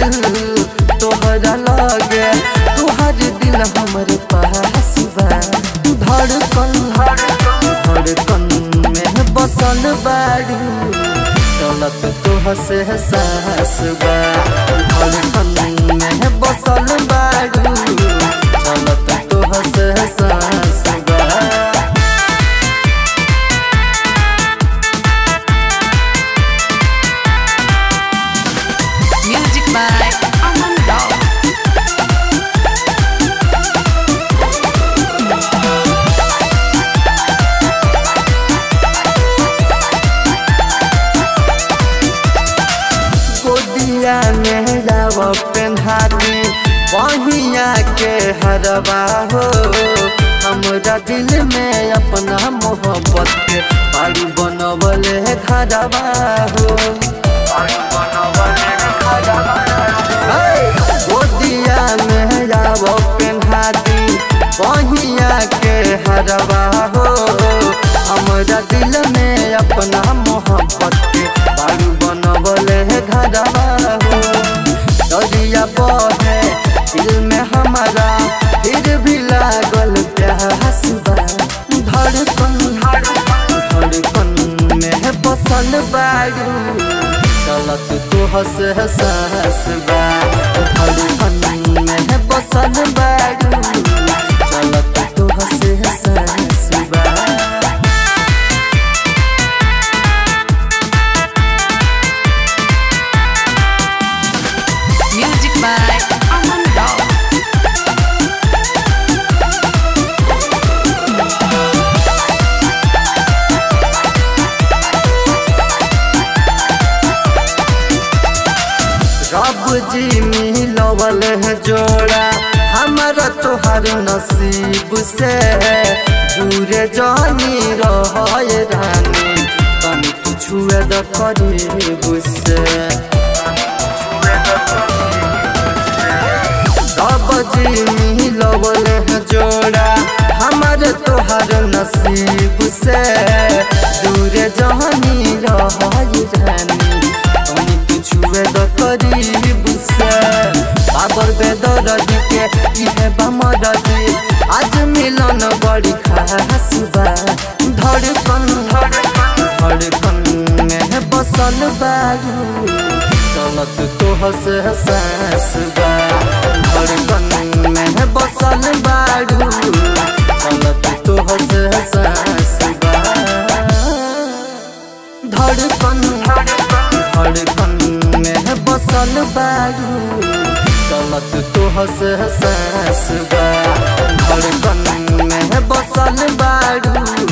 दिल तोहरा लगे, तुहार दिल हमरे पास बा। धड़कन धड़कन में बसल बाड़ू, चलत तोह से सास बा। धड़कन में बसल बाड़ू, चलत तोह से सास बा। Music by Aman Rao. गोदिया में जाव पेन्हाती बहिया के हरवा हो, हमरा दिल में अपना मोहब्बत के पारू बनवले घरवा हो। गोदिया में जाव पेन्हाती बहिया के हरवा हो, हमरा दिल में अपना मोहब्बत के पारू बनवले घरवा हो। दरिया बहे दिल में हमारा, फिर भी लागल प्यास बा। धड़कन धड़कन में बसल बाड़ू, चलत तोह से सास बा। धड़कन में बसल बाड़ू, चलत तोह से सास बा। Music by Aman Rao. रब जी मिलवल है जोड़ा हमारा तोहर नसीब से। दूर जानी रहे रानी, तनी तू छुए द करीब से। रब जी मिलवल है जोड़ा हमारे तोहर नसीब से। दूर जानी रहे रानी, तनी तू छुए द करीब से। बाबर बेदर्द के इहे बमरदी, आज मिलन बड़ी खास बा। धड़कन धड़कन में बसल बाड़ू, चलत तोह से सास बा। धड़कन में बसल बाड़ू, चलत तोह से सास बा। धड़कन धड़कन में बसल बाड़ू, चलत तोह से सास बा। धड़कन में बसल बाड़ू,